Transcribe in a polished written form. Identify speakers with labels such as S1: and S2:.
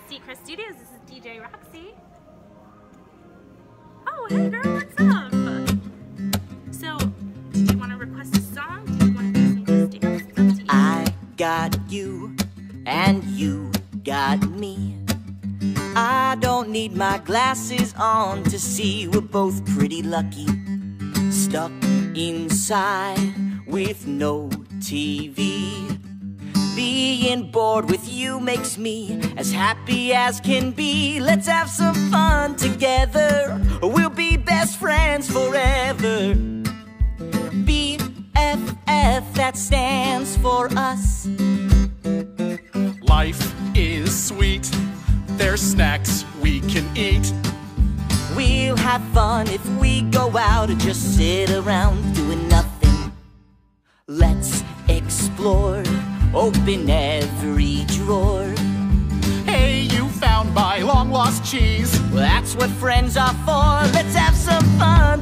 S1: Seacrest Studios. This is DJ Roxy. Oh, hey girl, what's up? So, did you want to request a song? Do you want to do some just dance? It's up to you.
S2: I got you, and you got me. I don't need my glasses on to see we're both pretty lucky. Stuck inside with no TV. Being bored with you makes me as happy as can be. Let's have some fun together. We'll be best friends forever. BFF, that stands for us.
S3: Life is sweet. There's snacks we can eat.
S2: We'll have fun if we go out and just sit around doing nothing. Let's explore. Open every drawer.
S3: Hey, you found my long-lost cheese.
S2: Well, that's what friends are for. Let's have some fun